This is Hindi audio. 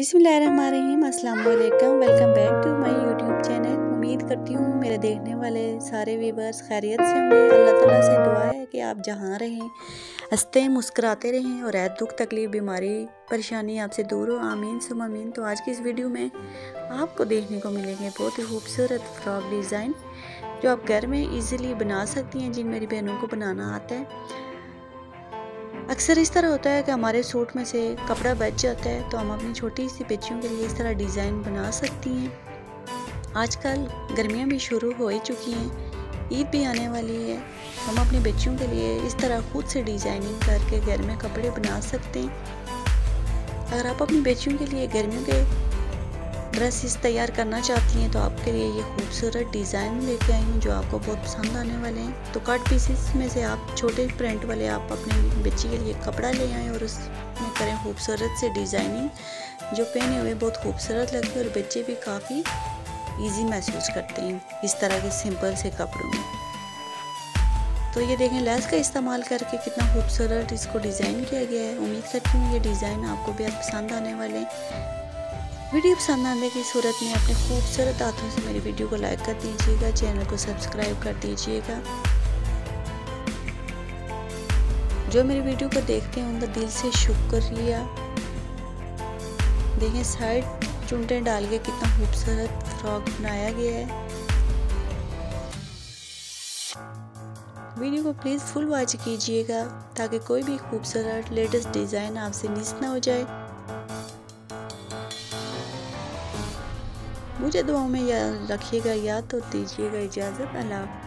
बिस्मिल्लाहिर्रहमानिर्रहीम, अस्सलाम वालेकुम। Welcome back to my YouTube channel. उम्मीद करती हूँ मेरे देखने वाले सारे व्यूवर्स खैरियत से होंगे। अल्लाह ताला से दुआ है कि आप जहाँ रहें हंसते मुस्कुराते रहें और दुख तकलीफ बीमारी परेशानी आपसे दूर हो। आमीन सुम आमीन। तो आज की इस वीडियो में आपको देखने को मिलेंगे बहुत ही खूबसूरत फ्रॉक डिज़ाइन जो आप घर में ईज़िली बना सकती हैं, जिन मेरी बहनों को बनाना आता है। अक्सर इस तरह होता है कि हमारे सूट में से कपड़ा बच जाता है, तो हम अपनी छोटी सी बच्चियों के लिए इस तरह डिज़ाइन बना सकती हैं। आजकल गर्मियाँ भी शुरू हो ही चुकी हैं, ईद भी आने वाली है, हम अपनी बच्चियों के लिए इस तरह खुद से डिज़ाइनिंग करके घर में कपड़े बना सकते हैं। अगर आप अपनी बच्चियों के लिए गर्मियों के ड्रेसेस तैयार करना चाहती हैं तो आपके लिए ये खूबसूरत डिज़ाइन लेके आई हूँ जो आपको बहुत पसंद आने वाले हैं। तो कट पीसेस में से आप छोटे प्रिंट वाले आप अपने बच्ची के लिए कपड़ा ले आएँ और उसमें करें खूबसूरत से डिज़ाइनिंग, जो पहने हुए बहुत खूबसूरत लगते हैं और बच्चे भी काफ़ी ईजी महसूस करते हैं इस तरह के सिंपल से कपड़ों में। तो ये देखें लेस का इस्तेमाल करके कितना खूबसूरत इसको डिज़ाइन किया गया है। उम्मीद करती हूँ ये डिज़ाइन आपको भी पसंद आने वाले हैं। वीडियो पसंद आने की सूरत में अपने खूबसूरत हाथों से मेरी वीडियो को लाइक कर दीजिएगा, चैनल को सब्सक्राइब कर दीजिएगा। जो मेरी वीडियो को देखते हैं उनका दिल से शुक्रिया। देखें साइड चुनटे डाल के कितना खूबसूरत फ्रॉक बनाया गया है। वीडियो को प्लीज़ फुल वॉच कीजिएगा ताकि कोई भी खूबसूरत लेटेस्ट डिज़ाइन आपसे मिस ना हो जाए। मुझे दुआओं में याद रखिएगा, याद तो दीजिएगा। इजाज़त, अल्लाह।